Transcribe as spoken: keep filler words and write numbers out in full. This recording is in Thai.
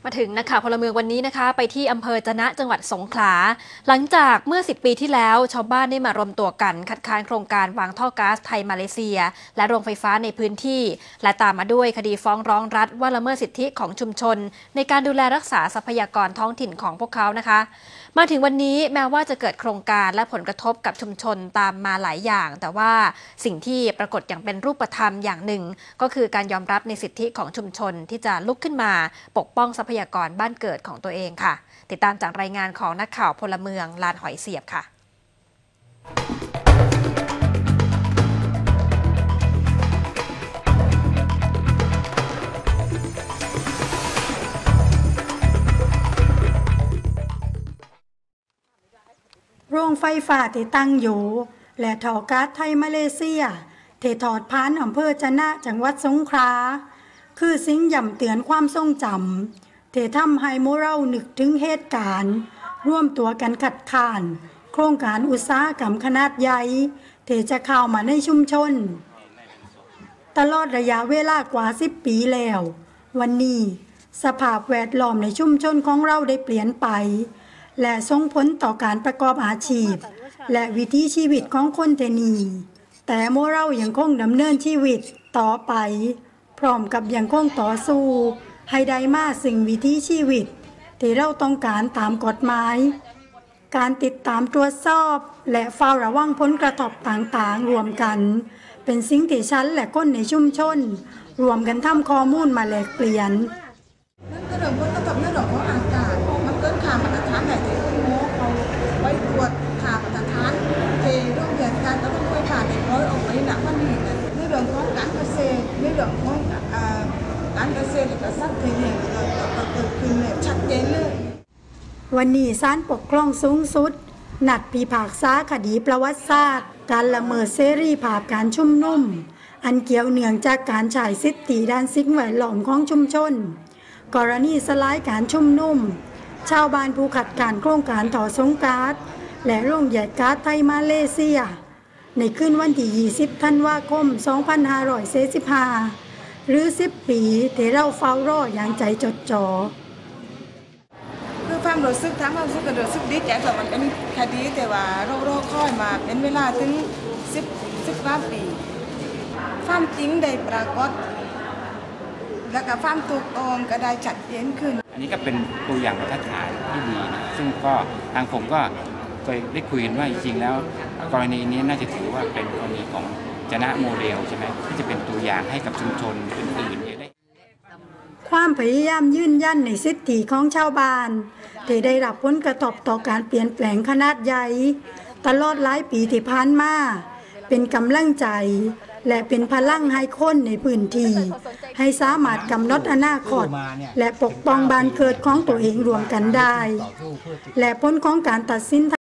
มาถึงนะคะพลเมืองวันนี้นะคะไปที่อำเภอจะนะจังหวัดสงขลาหลังจากเมื่อสิบปีที่แล้วชาวบ้านได้มารวมตัวกันคัดค้านโครงการวางท่อก๊าซไทยมาเลเซียและโรงไฟฟ้าในพื้นที่และตามมาด้วยคดีฟ้องร้องรัฐว่าละเมิดสิทธิของชุมชนในการดูแลรักษาทรัพยากรท้องถิ่นของพวกเขานะคะมาถึงวันนี้แม้ว่าจะเกิดโครงการและผลกระทบกับชุมชนตามมาหลายอย่างแต่ว่าสิ่งที่ปรากฏอย่างเป็นรูปธรรมอย่างหนึ่งก็คือการยอมรับในสิทธิของชุมชนที่จะลุกขึ้นมาปกป้องทรัพยากรบ้านเกิดของตัวเองค่ะติดตามจากรายงานของนักข่าวพลเมืองลานหอยเสียบค่ะโรงไฟฟ้าที่ตั้งอยู่และท่อก๊าซไทยมาเลเซียที่ทอดผ่านอำเภอจะนะจังหวัดสงขลาคือสิ่งย่ำเตือนความทรงจำที่ทำให้โมเรานึกถึงเหตุการณ์ร่วมตัวกันขัดขานโครงการอุตสาหกรรมขนาดใหญ่ที่จะเข้ามาในชุมชนตลอดระยะเวลากว่าสิบปีแล้ววันนี้สภาพแวดล้อมในชุมชนของเราได้เปลี่ยนไปและส่งผลต่อการประกอบอาชีพและวิถีชีวิตของคนเทนีแต่โมเรายังคงดำเนินชีวิตต่อไปพร้อมกับยังคงต่อสู้ให้ได้มาสิ่งวิถีชีวิตที่เราต้องการตามกฎหมายการติดตามตรวจสอบและเฝ้าระวังผลกระทบต่างๆรวมกันเป็นสิ่งที่ฉันและคนในชุมชนรวมกันทำข้อมูลมาแลกเปลี่ยนนั่นก็เรื่องผลกระทบในเรื่องของอากาศมันเกินค่ามาตรฐานไหนที่คุณหมอเขาไว้ตรวจค่ามาตรฐานเทโรงเรียนการต้องไฟฟ้าเด็กร้อยออกไปหนักมันนี่ในเรื่องของการเกษตรในเรื่องของการเกษตรและการสร้างเทคนิคก็เกิดขึ้นเนี่ยชัดเจนเลยวันนี้ศาลปกครองสูงสุดนัดพิพากษาคดีประวัติศาสตร์การละเมิดเสรีภาพการชุมนุมอันเกี่ยวเนื่องจากการใช้สิทธิด้านสิ่งแวดล้อมของชุมชนกรณีสลายการชุมนุมชาวบ้านผู้ขัดขานโครงการถอสงก๊าซและโรงแยกก๊าซไทยมาเลเซียในคืนวันที่ยี่สิบธันวาคมสองพันห้าร้อยสี่สิบห้าหรือสิบปีที่เราเฝ้ารออย่างใจจดจ่อคือความรู้สึกทั้งความรู้สึกกับรู้สึกดีใจแต่มันเป็นคดีแต่ว่าเรารอคอยมาเป็นเวลาถึงสิบสิบกว่าปีความจริงได้ปรากฏแล้วก็ความถูกต้องก็ได้ชัดเจนขึ้นอันนี้ก็เป็นตัวอย่างบรรทัดฐานที่ดีนะซึ่งก็ทางผมก็เคยได้คุยกันว่าจริงๆแล้วกรณีนี้น่าจะถือว่าเป็นกรณีของจะนะโมเดลใช่ไหมที่จะเป็นตัวอย่างให้กับชุมชนอื่นๆได้ความพยายามยืนยันในสิทธิของชาวบ้านที่ได้รับผลกระทบต่อการเปลี่ยนแปลงขนาดใหญ่ตลอดหลายปีที่ผ่านมาเป็นกำลังใจและเป็นพลังให้คนในพื้นที่ให้สามารถกำหนดอนาคตและปกป้องบ้านเกิดของตัวเองรวมกันได้และผลของการตัดสิน